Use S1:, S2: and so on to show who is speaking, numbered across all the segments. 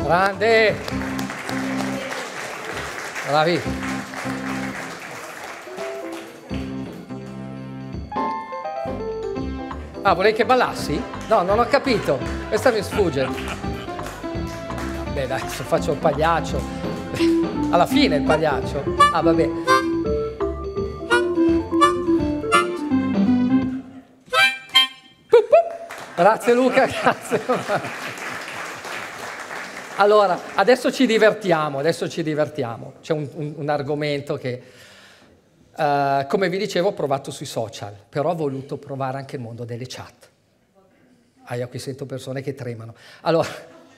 S1: Grande! Bravi! Ah, vorrei che ballassi? No, non ho capito. Questa mi sfugge. Beh, dai, adesso faccio il pagliaccio. Alla fine il pagliaccio. Ah, vabbè. Grazie Luca, grazie. Allora, adesso ci divertiamo. C'è un argomento che, come vi dicevo, ho provato sui social, però ho voluto provare anche il mondo delle chat. Io qui sento persone che tremano. Allora,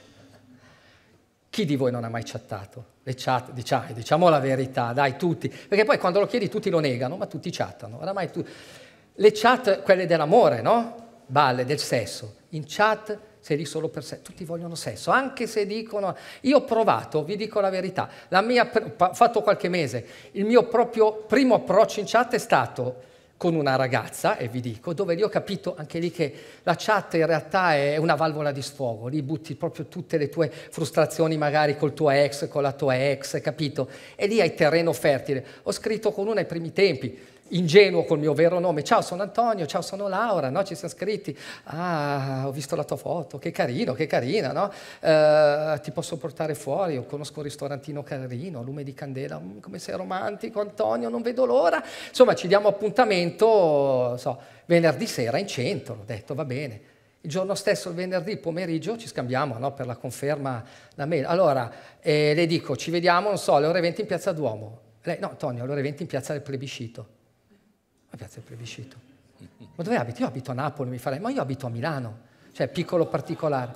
S1: chi di voi non ha mai chattato? Le chat, diciamo la verità, dai, tutti. Perché poi quando lo chiedi tutti lo negano, ma tutti chattano. Oramai le chat, quelle dell'amore, no? Balle, del sesso. In chat sei lì solo per sé, tutti vogliono sesso, anche se dicono... Io ho provato, vi dico la verità, ho fatto qualche mese, il mio proprio primo approccio in chat è stato con una ragazza, e vi dico, dove lì ho capito anche lì che la chat in realtà è una valvola di sfogo, lì butti proprio tutte le tue frustrazioni magari col tuo ex, con la tua ex, capito? E lì hai terreno fertile. Ho scritto con una ai primi tempi, ingenuo col mio vero nome, ciao sono Antonio, ciao sono Laura, no? Ci siamo scritti, ho visto la tua foto, che carino, che carina, no? Ti posso portare fuori, io conosco un ristorantino carino, lume di candela, come sei romantico Antonio, non vedo l'ora, insomma ci diamo appuntamento, venerdì sera in centro, ho detto va bene. Il giorno stesso, il venerdì pomeriggio, ci scambiamo, no, per la conferma, la mail. Allora, le dico, ci vediamo, non so, alle ore 20 in Piazza Duomo. Lei, no, Antonio, alle ore 20 in Piazza del Plebiscito. A Piazza del Plebiscito. Ma dove abiti? Io abito a Napoli, mi fa lei, ma io abito a Milano, cioè piccolo particolare.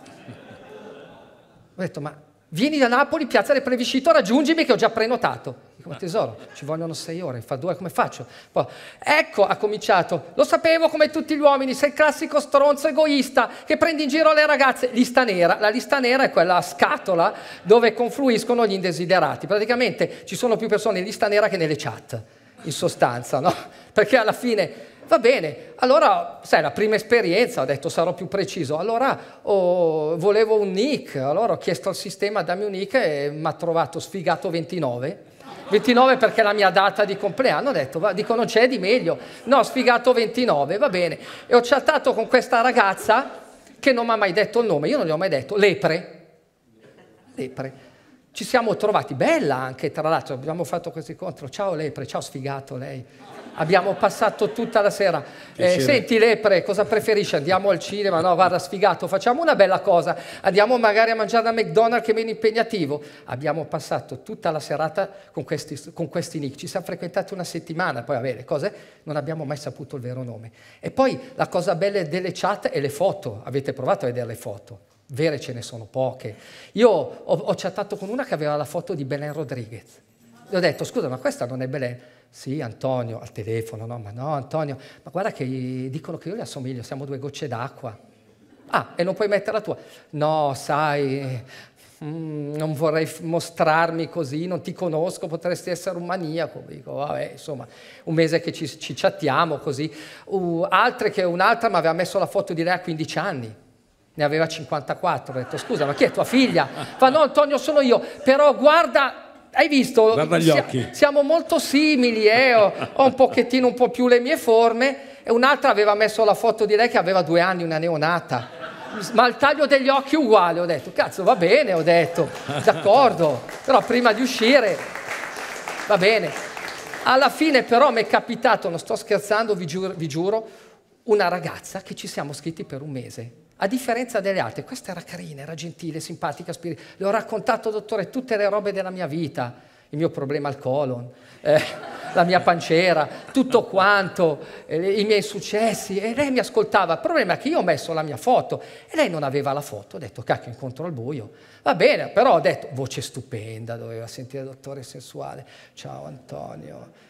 S1: Ho detto, ma vieni da Napoli, Piazza del Plebiscito, raggiungimi che ho già prenotato. Dico, ma tesoro, ci vogliono 6 ore, fa 2, come faccio? Poi, ecco, ha cominciato, lo sapevo come tutti gli uomini, sei il classico stronzo egoista che prendi in giro le ragazze. Lista nera, la lista nera è quella scatola dove confluiscono gli indesiderati. Praticamente ci sono più persone in lista nera che nelle chat, in sostanza, no? Perché alla fine, va bene, allora, sai, la prima esperienza, ho detto sarò più preciso, allora volevo un nick, allora ho chiesto al sistema dammi un nick e mi ha trovato Sfigato 29, 29 perché è la mia data di compleanno, ho detto, dico non c'è di meglio, no, Sfigato 29, va bene, e ho chattato con questa ragazza che non mi ha mai detto il nome, io non gli ho mai detto, Lepre. Ci siamo trovati, bella anche tra l'altro, abbiamo fatto questo incontro, ciao Lepre, ciao Sfigato lei, abbiamo passato tutta la sera, senti Lepre cosa preferisci, andiamo al cinema, no guarda Sfigato, facciamo una bella cosa, andiamo magari a mangiare da McDonald's che è meno impegnativo, abbiamo passato tutta la serata con questi nick, ci siamo frequentati una settimana, poi vabbè le cose non abbiamo mai saputo il vero nome. E poi la cosa bella delle chat è le foto, avete provato a vedere le foto? Vere ce ne sono poche. Io ho chattato con una che aveva la foto di Belen Rodriguez. Le ho detto, scusa, ma questa non è Belen? Sì, Antonio, al telefono, no, ma no, Antonio, ma guarda che dicono che io le assomiglio, siamo 2 gocce d'acqua. Ah, e non puoi mettere la tua? No, sai, non vorrei mostrarmi così, non ti conosco, potresti essere un maniaco. Dico, vabbè, insomma, un mese che ci chattiamo così. Un'altra mi aveva messo la foto di lei a 15 anni. Ne aveva 54, ho detto scusa ma chi è tua figlia? Fa no Antonio sono io, però guarda, hai visto?
S2: Guarda gli occhi.
S1: Siamo molto simili, ho un pochettino un po' più le mie forme, e un'altra aveva messo la foto di lei che aveva 2 anni, una neonata, ma il taglio degli occhi uguale, ho detto cazzo va bene, ho detto d'accordo, però prima di uscire va bene. Alla fine però mi è capitato, non sto scherzando, vi giuro, una ragazza che ci siamo scritti per un mese. A differenza delle altre, questa era carina, era gentile, simpatica, le ho raccontato, dottore, tutte le robe della mia vita, il mio problema al colon, la mia pancera, tutto quanto, i miei successi, e lei mi ascoltava. Il problema è che io ho messo la mia foto e lei non aveva la foto, ho detto cacchio, incontro al buio, va bene, però ho detto, voce stupenda, doveva sentire dottore sensuale, ciao Antonio,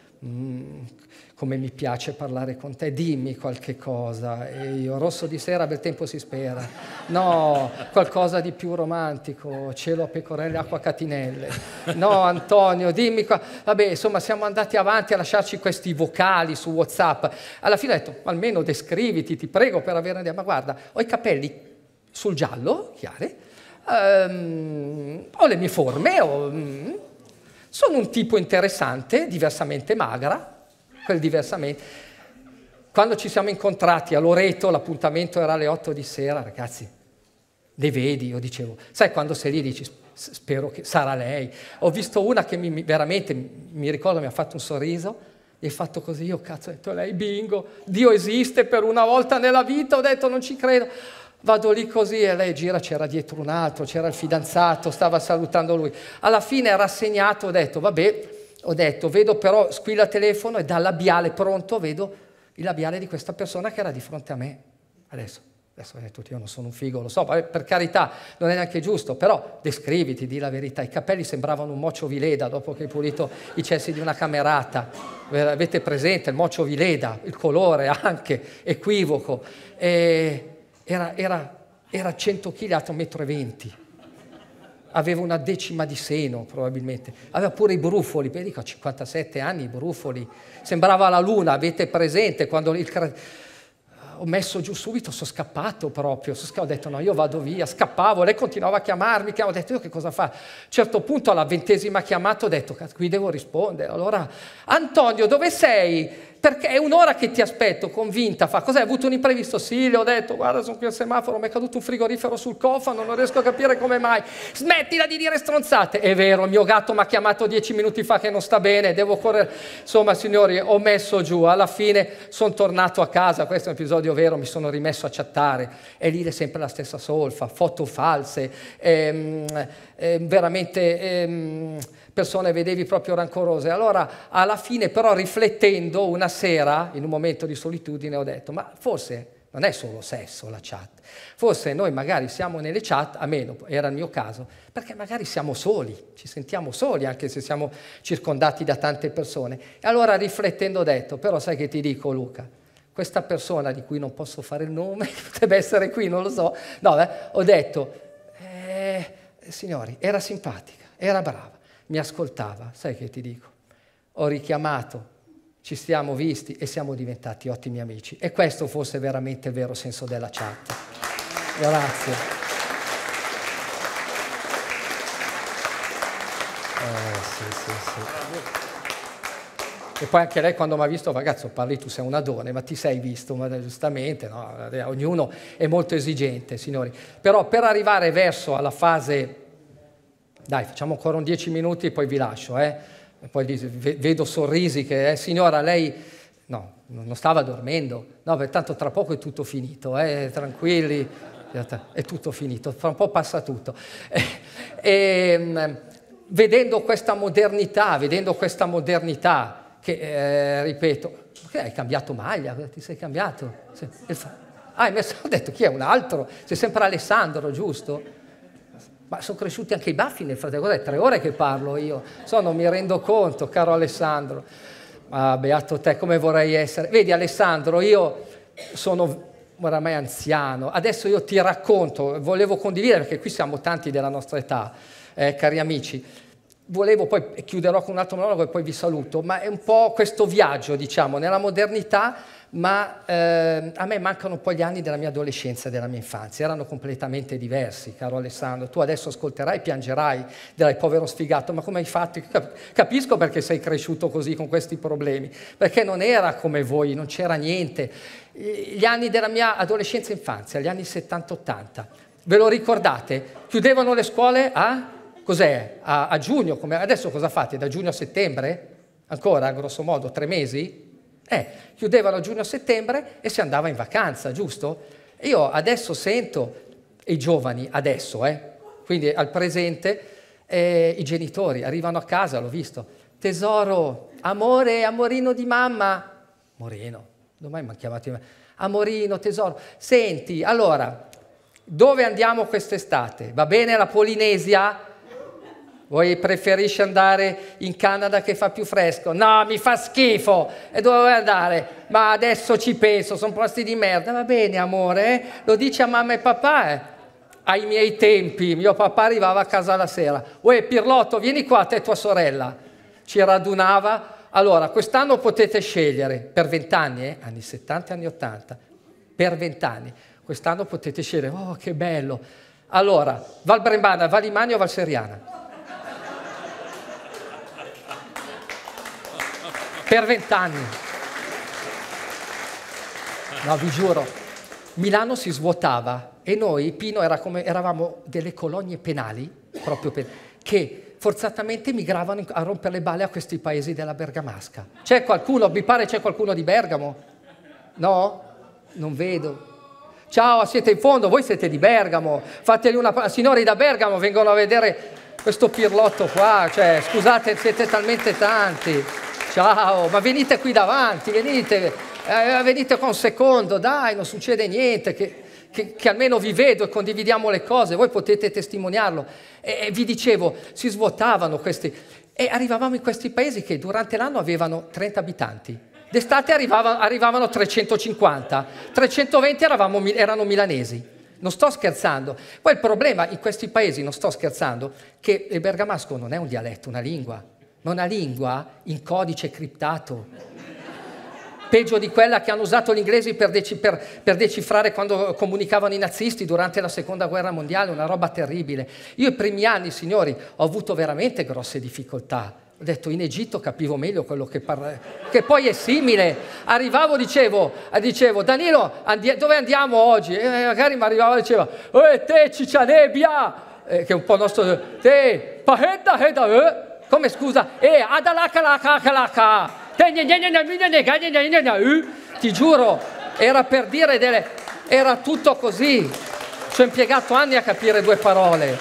S1: come mi piace parlare con te, dimmi qualche cosa. E io, rosso di sera, bel tempo si spera. No, qualcosa di più romantico, cielo a pecorelle, acqua a catinelle. No, Antonio, dimmi qua. Vabbè, insomma, siamo andati avanti a lasciarci questi vocali su WhatsApp. Alla fine ho detto, almeno descriviti, ti prego, per avere un'idea. Ma guarda, ho i capelli sul giallo, chiari, ho le mie forme, sono un tipo interessante, diversamente magra, quel diversamente. Quando ci siamo incontrati a Loreto, l'appuntamento era alle 8 di sera, ragazzi, le vedi, io dicevo, sai quando sei lì e dici, spero che sarà lei. Ho visto una che veramente, mi ricordo, mi ha fatto un sorriso, e fatto così, io cazzo ho detto, lei bingo, Dio esiste per una volta nella vita, ho detto non ci credo. Vado lì così e lei gira, c'era dietro un altro, c'era il fidanzato, stava salutando lui. Alla fine rassegnato, ho detto, vabbè, vedo però, squilla il telefono e dal labiale pronto vedo il labiale di questa persona che era di fronte a me. Adesso ho detto, io non sono un figo, lo so, per carità, non è neanche giusto, però descriviti, di la verità. I capelli sembravano un mocio Vileda dopo che hai pulito i cessi di una camerata. Avete presente il mocio Vileda, il colore anche, equivoco. Era 100 kg, alto 1,20 m. Aveva una decima di seno, probabilmente. Aveva pure i brufoli, beh, dico, a 57 anni i brufoli. Sembrava la luna, avete presente quando ho messo giù subito, sono scappato proprio, ho detto no, io vado via, scappavo, lei continuava a chiamarmi, ho detto io che cosa fa? A un certo punto alla 20ª chiamata ho detto qui devo rispondere, allora Antonio dove sei? Perché è un'ora che ti aspetto, convinta, fa cos'è, hai avuto un imprevisto? Sì, le ho detto guarda sono qui al semaforo, mi è caduto un frigorifero sul cofano, non riesco a capire come mai, smettila di dire stronzate, è vero, il mio gatto mi ha chiamato 10 minuti fa che non sta bene, devo correre, insomma signori ho messo giù, alla fine sono tornato a casa, questo è un episodio vero, mi sono rimesso a chattare, e lì è sempre la stessa solfa, foto false, veramente persone vedevi proprio rancorose. Allora alla fine però riflettendo una sera in un momento di solitudine ho detto ma forse non è solo sesso la chat, forse noi magari siamo nelle chat, a meno era il mio caso, perché magari siamo soli, ci sentiamo soli anche se siamo circondati da tante persone. E allora riflettendo ho detto però sai che ti dico Luca, questa persona di cui non posso fare il nome, potrebbe essere qui, non lo so, no, ho detto, signori, era simpatica, era brava, mi ascoltava, sai che ti dico? Ho richiamato, ci siamo visti e siamo diventati ottimi amici. E questo forse è veramente il vero senso della chat. Grazie. Sì. E poi anche lei quando mi ha visto, ragazzo, parli tu sei una donna, ma ti sei visto, ma giustamente, no? Ognuno è molto esigente, signori. Però per arrivare verso alla fase, dai, facciamo ancora un 10 minuti e poi vi lascio, Poi vedo sorrisi che, signora, lei, no, non stava dormendo, no, pertanto tra poco è tutto finito, tranquilli, è tutto finito, fra un po' passa tutto. Vedendo questa modernità, che, ripeto, hai cambiato maglia, ti sei cambiato? Hai messo, ho detto, chi è un altro? Sei sempre Alessandro, giusto? Ma sono cresciuti anche i baffi nel frattempo, cos'è? 3 ore che parlo io, non mi rendo conto, caro Alessandro. Ma beato te, come vorrei essere. Vedi Alessandro, io sono oramai anziano, adesso io ti racconto, volevo condividere, perché qui siamo tanti della nostra età, cari amici, volevo poi, chiuderò con un altro monologo e poi vi saluto, ma è un po' questo viaggio, diciamo, nella modernità, ma a me mancano un po' gli anni della mia adolescenza e della mia infanzia, erano completamente diversi, caro Alessandro, tu adesso ascolterai e piangerai, dirai povero sfigato, ma come hai fatto? Capisco perché sei cresciuto così con questi problemi, perché non era come voi, non c'era niente, gli anni della mia adolescenza e infanzia, gli anni 70-80, ve lo ricordate? Chiudevano le scuole a... Cos'è? A giugno, adesso cosa fate? Da giugno a settembre? Ancora, grosso modo, 3 mesi? Chiudevano giugno a settembre e si andava in vacanza, giusto? Io adesso sento, i giovani adesso, quindi al presente, i genitori arrivano a casa, l'ho visto, tesoro, amore, amorino di mamma, Moreno, domani mi hanno chiamato, amorino, tesoro, senti, allora, dove andiamo quest'estate? Va bene la Polinesia? Voi preferisci andare in Canada che fa più fresco? No, mi fa schifo! E dove vuoi andare? Ma adesso ci penso, sono posti di merda. Va bene, amore, lo dici a mamma e papà, Ai miei tempi, mio papà arrivava a casa la sera. Uè, Pirlotto, vieni qua, te e tua sorella. Ci radunava. Allora, quest'anno potete scegliere, per 20 anni, anni 70 e anni 80, per 20 anni. Quest'anno potete scegliere, oh che bello, Allora, Val Brembana, Val Imania o Val Seriana? Per 20 anni. No, vi giuro, Milano si svuotava e noi, Pino, eravamo delle colonie penali, proprio che forzatamente migravano a rompere le balle a questi paesi della Bergamasca. C'è qualcuno, mi pare c'è qualcuno di Bergamo? No? Non vedo. Ciao, siete in fondo, voi siete di Bergamo, fateli una... Signori da Bergamo vengono a vedere questo pirlotto qua, cioè, scusate, siete talmente tanti. Ciao, ma venite qui davanti, venite qua un secondo, dai, non succede niente, che almeno vi vedo e condividiamo le cose, voi potete testimoniarlo. E vi dicevo, si svuotavano questi, e arrivavamo in questi paesi che durante l'anno avevano 30 abitanti. D'estate arrivavano 350, 320 erano milanesi. Non sto scherzando. Poi il problema in questi paesi, non sto scherzando, che il bergamasco non è un dialetto, una lingua. Ma una lingua in codice criptato. Peggio di quella che hanno usato gli inglesi per decifrare quando comunicavano i nazisti durante la Seconda Guerra Mondiale, una roba terribile. Io i primi anni, signori, ho avuto veramente grosse difficoltà. Ho detto, in Egitto capivo meglio quello che parlavo, che poi è simile. Arrivavo, dicevo, Danilo, dove andiamo oggi? E magari mi arrivava e diceva, te ciccianebbia, che è un po' nostro, te, pahedda, come scusa? Adalaka, ti giuro, era per dire era tutto così. Ci ho impiegato anni a capire 2 parole.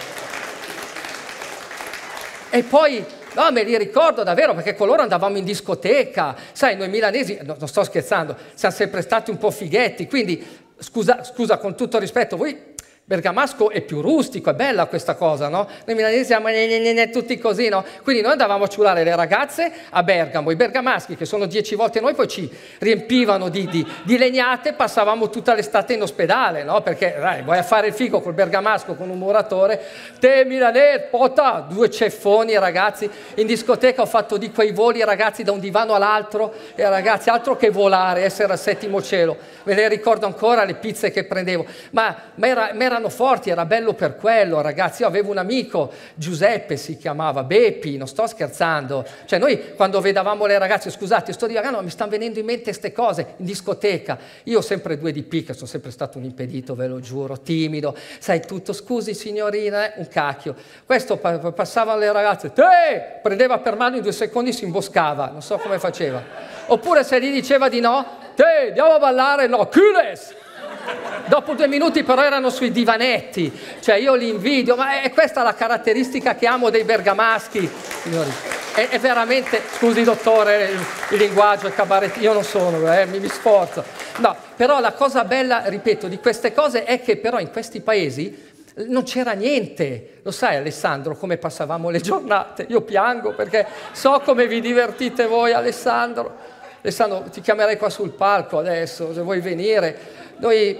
S1: E poi, no, me li ricordo davvero, perché con loro andavamo in discoteca. Sai, noi milanesi, non sto scherzando, siamo sempre stati un po' fighetti, quindi, scusa, con tutto rispetto, voi... Bergamasco è più rustico, è bella questa cosa, no? Noi milanesi siamo tutti così, no? Quindi noi andavamo a ciulare le ragazze a Bergamo, i bergamaschi, che sono 10 volte noi, poi ci riempivano di legnate, passavamo tutta l'estate in ospedale, no? Perché dai, vai a fare il figo col bergamasco, con un muratore, te milanese, pota, 2 ceffoni, ragazzi, in discoteca ho fatto di quei voli, ragazzi, da un divano all'altro, e ragazzi, altro che volare, essere al 7° cielo, me le ricordo ancora le pizze che prendevo, ma erano forti, era bello per quello, ragazzi. Io avevo un amico, Giuseppe si chiamava, Beppi, non sto scherzando. Cioè noi quando vedevamo le ragazze, scusate, sto divagando, mi stanno venendo in mente queste cose, in discoteca. Io ho sempre 2 di picca, sono sempre stato un impedito, ve lo giuro, timido, sai tutto, scusi signorina, un cacchio. Questo passava alle ragazze, te, prendeva per mano in 2 secondi, si imboscava, non so come faceva. Oppure se gli diceva di no, te, andiamo a ballare, no, cules! Dopo 2 minuti però erano sui divanetti, cioè io li invidio, ma è questa la caratteristica che amo dei bergamaschi, signori. È veramente, scusi dottore, il linguaggio è cabaret, io non sono, mi sforzo. No, però la cosa bella, ripeto, di queste cose è che però in questi paesi non c'era niente. Lo sai Alessandro come passavamo le giornate? Io piango perché so come vi divertite voi, Alessandro. Alessandro, ti chiamerei qua sul palco adesso, se vuoi venire. Noi,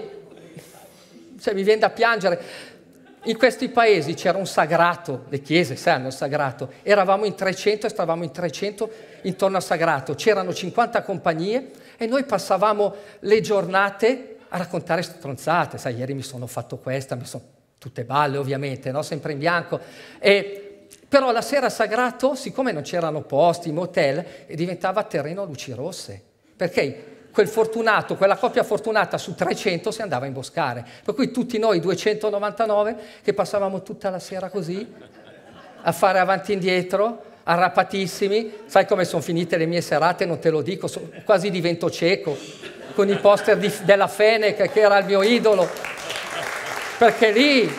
S1: cioè, mi viene da piangere. In questi paesi c'era un sagrato, le chiese sanno il sagrato, eravamo in 300 e stavamo in 300 intorno al sagrato, c'erano 50 compagnie e noi passavamo le giornate a raccontare stronzate, sai, ieri mi sono fatto questa, mi sono tutte balle ovviamente, no? Sempre in bianco, però la sera sagrato, siccome non c'erano posti, motel, diventava terreno a luci rosse, perché quel fortunato, quella coppia fortunata su 300 si andava a imboscare. Per cui tutti noi 299 che passavamo tutta la sera così, a fare avanti e indietro, arrapatissimi. Sai come sono finite le mie serate? Non te lo dico, quasi divento cieco, con i poster della Fenech, che era il mio idolo. Perché lì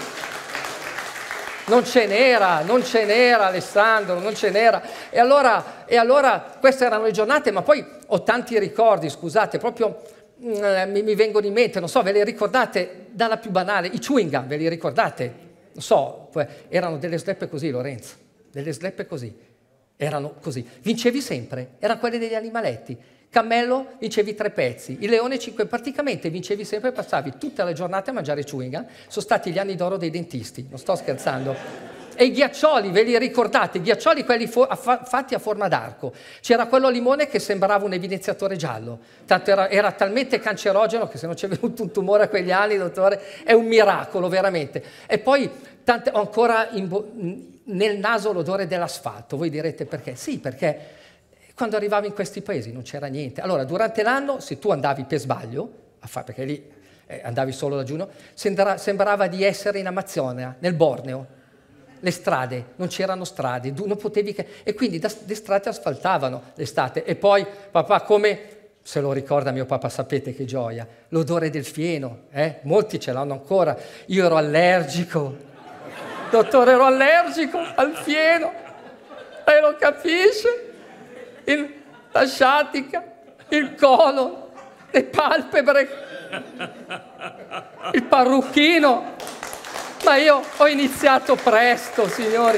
S1: non ce n'era Alessandro, non ce n'era. E allora queste erano le giornate, ma poi ho tanti ricordi, scusate, proprio mi vengono in mente, non so, ve le ricordate dalla più banale, i chewing gum, ve li ricordate? Non so, erano delle sleppe così, Lorenzo, delle sleppe così, erano così. Vincevi sempre, erano quelle degli animaletti. Cammello vincevi 3 pezzi, il leone 5, praticamente vincevi sempre, passavi tutta la giornata a mangiare chewing gum. Sono stati gli anni d'oro dei dentisti, non sto scherzando. E i ghiaccioli, ve li ricordate? I ghiaccioli quelli fatti a forma d'arco. C'era quello a limone che sembrava un evidenziatore giallo. Tanto era talmente cancerogeno che se non c'è venuto un tumore a quegli anni, dottore, è un miracolo, veramente. E poi ho ancora nel naso l'odore dell'asfalto. Voi direte perché? Sì, perché quando arrivavo in questi paesi non c'era niente. Allora, durante l'anno, se tu andavi per sbaglio, perché lì andavi solo da giugno, sembrava di essere in Amazzonia, nel Borneo. Le strade, non c'erano strade, non potevi e quindi le strade asfaltavano l'estate. E poi, papà, come se lo ricorda mio papà, sapete che gioia, l'odore del fieno, molti ce l'hanno ancora. Io ero allergico, dottore, ero allergico al fieno, lei lo capisce? La sciatica, il colon, le palpebre, il parrucchino. Ma io ho iniziato presto, signori,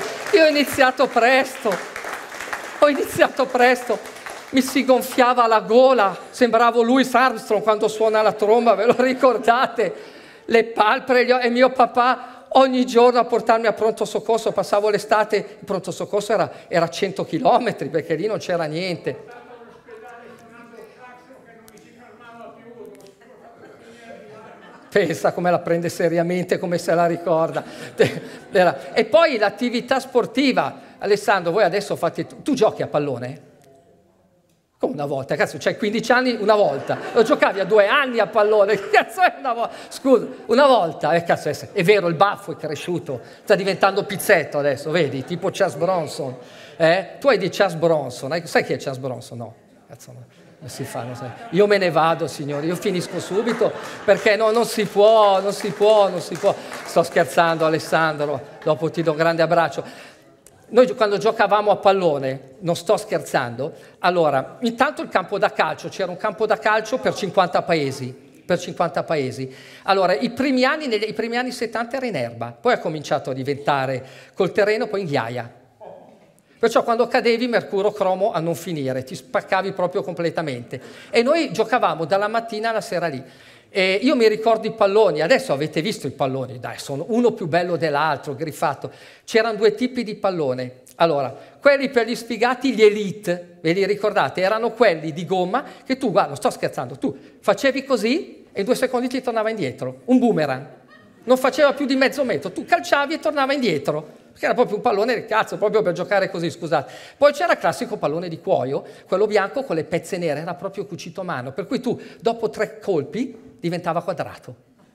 S1: ho iniziato presto, mi si gonfiava la gola, sembravo Louis Armstrong quando suona la tromba, ve lo ricordate? Le palpebre, e mio papà ogni giorno a portarmi a pronto soccorso, passavo l'estate, il pronto soccorso era 100 chilometri, perché lì non c'era niente. Pensa come la prende seriamente, come se la ricorda. E poi l'attività sportiva. Alessandro, voi adesso fate... Tu giochi a pallone? Come una volta? Cazzo, c'hai 15 anni una volta. Lo giocavi a 2 anni a pallone. Che cazzo è una volta? Scusa, una volta. Cazzo è vero, il baffo è cresciuto. Sta diventando pizzetto adesso, vedi? Tipo Charles Bronson. Tu hai di Charles Bronson. Sai chi è Charles Bronson? No. Cazzo no. Non si fa, non si... Io me ne vado, signori, io finisco subito perché non si può. Sto scherzando, Alessandro, dopo ti do un grande abbraccio. Noi quando giocavamo a pallone, non sto scherzando, allora, intanto il campo da calcio, c'era un campo da calcio per 50 paesi. Allora, i primi anni 70 era in erba, poi ha cominciato a diventare col terreno, poi in ghiaia. Perciò quando cadevi mercuro cromo a non finire, ti spaccavi proprio completamente. E noi giocavamo dalla mattina alla sera lì. E io mi ricordo i palloni, adesso avete visto i palloni, dai, sono uno più bello dell'altro, griffato. C'erano 2 tipi di pallone. Allora, quelli per gli sfigati, gli elite, ve li ricordate? Erano quelli di gomma che tu, guarda, non sto scherzando, tu facevi così e in 2 secondi ti tornava indietro, un boomerang. Non faceva più di mezzo metro, tu calciavi e tornava indietro. Perché era proprio un pallone del cazzo, proprio per giocare così, scusate. Poi c'era il classico pallone di cuoio, quello bianco con le pezze nere, era proprio cucito a mano, per cui tu dopo 3 colpi diventava quadrato.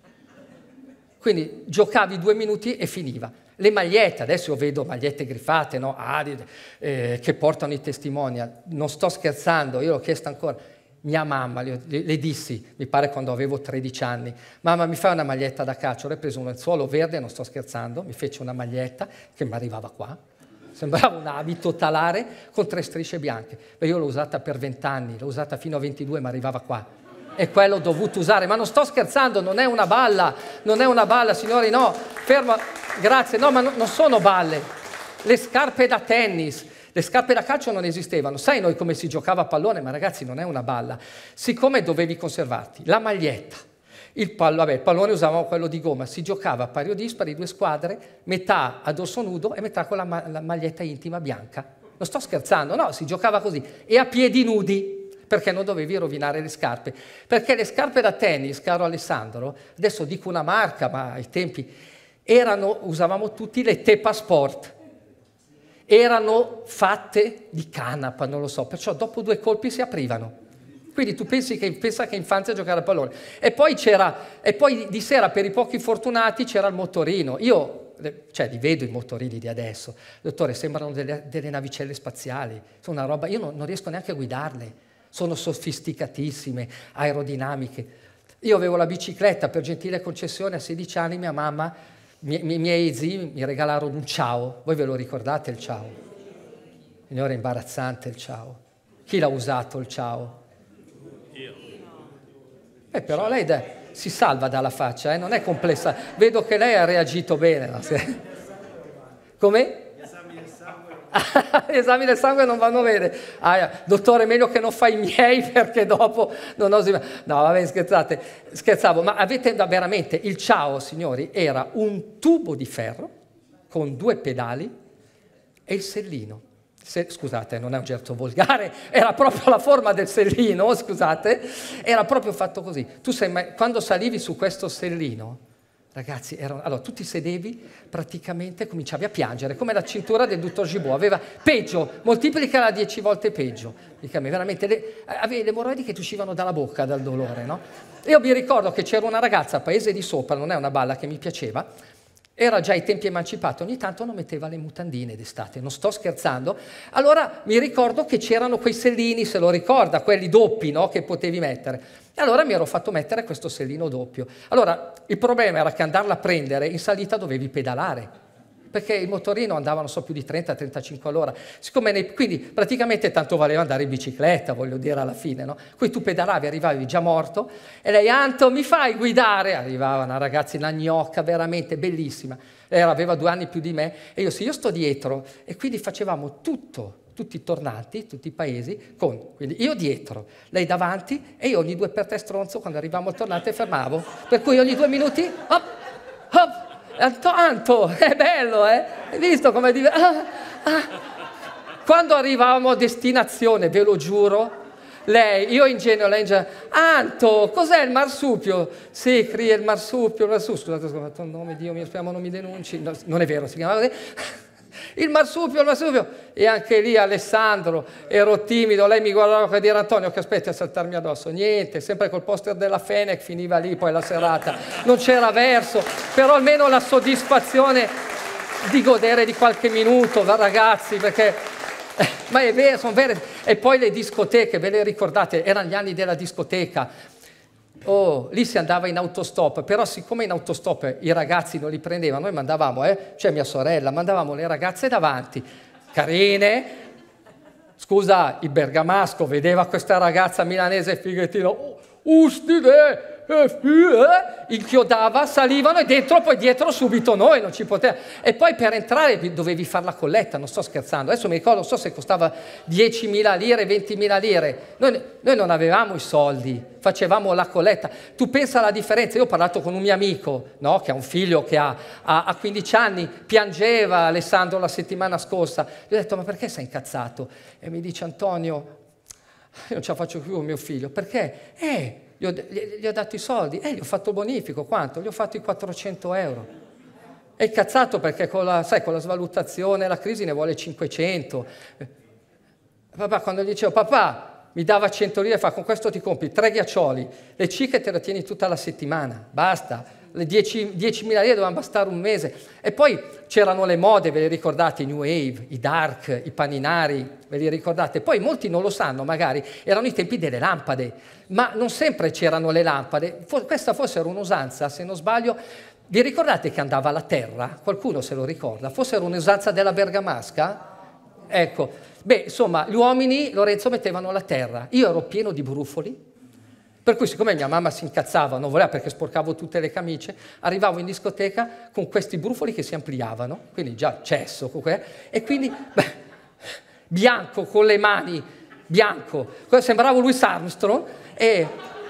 S1: Quindi giocavi 2 minuti e finiva. Le magliette, adesso io vedo magliette griffate, no? Che portano i testimonial, non sto scherzando, io l'ho chiesto ancora. Mia mamma, le dissi, mi pare quando avevo 13 anni, mamma mi fai una maglietta da calcio, lei ha preso un lenzuolo verde, non sto scherzando, mi fece una maglietta che mi arrivava qua, sembrava un abito talare con 3 strisce bianche, e io l'ho usata per 20 anni, l'ho usata fino a 22, mi arrivava qua, e quello ho dovuto usare, ma non sto scherzando, non è una balla, signori, no, ferma, grazie, no, ma non sono balle, le scarpe da tennis. Le scarpe da calcio non esistevano. Sai noi come si giocava a pallone? Ma ragazzi, non è una balla. Siccome dovevi conservarti la maglietta, il pallone usavamo quello di gomma, si giocava a pari o dispari, 2 squadre, metà a dorso nudo e metà con la maglietta intima bianca. Non sto scherzando, no, si giocava così. E a piedi nudi, perché non dovevi rovinare le scarpe. Perché le scarpe da tennis, caro Alessandro, adesso dico una marca, ma ai tempi, usavamo tutti le Tepa Sport. Erano fatte di canapa, non lo so, perciò dopo 2 colpi si aprivano. Quindi tu pensa che infanzia giocare a pallone. E poi di sera per i pochi fortunati c'era il motorino. Io, li vedo i motorini di adesso, dottore, sembrano delle navicelle spaziali, sono una roba, io non riesco neanche a guidarle, sono sofisticatissime, aerodinamiche. Io avevo la bicicletta, per gentile concessione, a 16 anni mia mamma, i miei zii mi regalarono un Ciao. Voi ve lo ricordate il Ciao? Signore, è imbarazzante il Ciao. Chi l'ha usato il Ciao? Io. Però lei si salva dalla faccia, non è complessa. Vedo che lei ha reagito bene. No? Come? Gli esami del sangue non vanno bene. Dottore, meglio che non fai i miei perché dopo non osi... No, vabbè, scherzavo, ma avete veramente il Ciao, signori, era un tubo di ferro con 2 pedali e il sellino. Scusate, non è un gergo volgare, era proprio la forma del sellino, scusate, era proprio fatto così. Quando salivi su questo sellino, ragazzi, allora tu ti sedevi, praticamente cominciavi a piangere, come la cintura del dottor Gibault, aveva peggio, moltiplicala 10 volte peggio, veramente, avevi le emorroidi che ti uscivano dalla bocca dal dolore, no? Io mi ricordo che c'era una ragazza a Paese di Sopra, non è una balla che mi piaceva, era già ai tempi emancipati, ogni tanto non metteva le mutandine d'estate, non sto scherzando. Allora mi ricordo che c'erano quei sellini, se lo ricorda, quelli doppi, no, che potevi mettere. E allora mi ero fatto mettere questo sellino doppio. Allora il problema era che andarla a prendere in salita dovevi pedalare, perché il motorino andava, non so, più di 30-35 all'ora. Quindi praticamente tanto valeva andare in bicicletta, voglio dire, alla fine, no? Qui tu pedalavi, arrivavi già morto, e lei, Anto, mi fai guidare? Arrivava una ragazzina gnocca, veramente bellissima. Lei aveva 2 anni più di me, e io sì, io sto dietro, e quindi facevamo tutti i tornanti, tutti i paesi, quindi io dietro, lei davanti, e io ogni 2 per 3 stronzo, quando arrivavamo al tornante, fermavo. Per cui ogni 2 minuti, hop, hop, Anto, è bello, eh? Hai visto come Quando arrivavamo a destinazione, ve lo giuro, io ingenuo, lei ingenuo, Anto, cos'è il marsupio? Sì, cria il marsupio, scusate, ho fatto un nome, Dio mio, speriamo non mi denunci, no, non è vero, si chiama così. Il marsupio, e anche lì Alessandro, ero timido, lei mi guardava per dire, Antonio, che aspetti a saltarmi addosso, niente, sempre col poster della Fenech, finiva lì poi la serata, non c'era verso, però almeno la soddisfazione di godere di qualche minuto, ragazzi, perché, ma è vero, sono vere, e poi le discoteche, ve le ricordate, erano gli anni della discoteca. Oh, lì si andava in autostop, però siccome in autostop i ragazzi non li prendevano, noi mandavamo, cioè mia sorella, mandavamo le ragazze davanti, carine, scusa, il bergamasco vedeva questa ragazza milanese fighettina, ustide, inchiodava, salivano e dentro, poi dietro subito noi, non ci poteva. E poi per entrare dovevi fare la colletta, non sto scherzando. Adesso mi ricordo, non so se costava 10.000 lire, 20.000 lire. Noi non avevamo i soldi, facevamo la colletta. Tu pensa alla differenza. Io ho parlato con un mio amico, no, che ha un figlio che ha 15 anni, piangeva Alessandro la settimana scorsa. Gli ho detto, ma perché sei incazzato? E mi dice, Antonio, io non ce la faccio più con mio figlio. Perché? Gli ho dato i soldi, gli ho fatto il bonifico, quanto? Gli ho fatto i 400 euro. È incazzato perché con la svalutazione, la crisi ne vuole 500. Papà, quando gli dicevo, papà, mi dava 100 lire, fa, con questo ti compri 3 ghiaccioli, le cicche te le tieni tutta la settimana, basta. Le 10.000 lire dovevano bastare un mese. E poi c'erano le mode, ve le ricordate, i New Wave, i Dark, i paninari, ve li ricordate? Poi molti non lo sanno, magari, erano i tempi delle lampade, ma non sempre c'erano le lampade. Questa forse era un'usanza, se non sbaglio. Vi ricordate che andava alla terra? Qualcuno se lo ricorda? Forse era un'usanza della bergamasca? Ecco, beh, insomma, gli uomini, Lorenzo, mettevano la terra. Io ero pieno di brufoli. Per cui, siccome mia mamma si incazzava, non voleva perché sporcavo tutte le camicie, arrivavo in discoteca con questi brufoli che si ampliavano, quindi già cesso, e quindi bianco con le mani, bianco, sembravo Louis Armstrong, e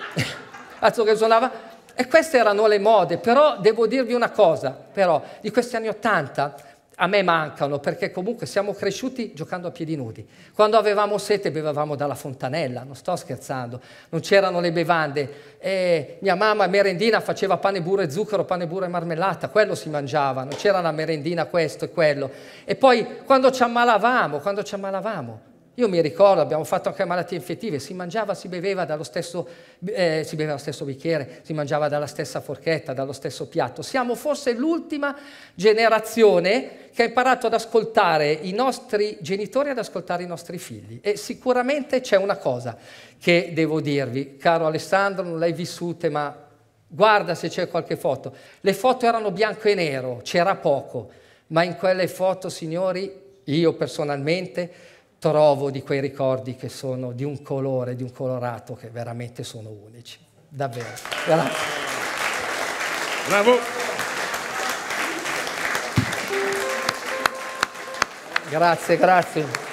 S1: che suonava, e queste erano le mode. Però devo dirvi una cosa, però, di questi anni '80, a me mancano, perché comunque siamo cresciuti giocando a piedi nudi. Quando avevamo sete bevevamo dalla fontanella, non sto scherzando, non c'erano le bevande. Mia mamma merendina faceva pane, burro e zucchero, pane, burro e marmellata, quello si mangiava, non c'era la merendina questo e quello. E poi quando ci ammalavamo, io mi ricordo, abbiamo fatto anche malattie infettive, si mangiava, si beveva dallo stesso bicchiere, si mangiava dalla stessa forchetta, dallo stesso piatto. Siamo forse l'ultima generazione che ha imparato ad ascoltare i nostri genitori e ad ascoltare i nostri figli. E sicuramente c'è una cosa che devo dirvi, caro Alessandro, non l'hai vissute, ma guarda se c'è qualche foto. Le foto erano bianco e nero, c'era poco, ma in quelle foto, signori, io personalmente trovo di quei ricordi che sono di un colore, di un colorato che veramente sono unici. Davvero. Grazie.
S2: Bravo.
S1: Grazie, grazie.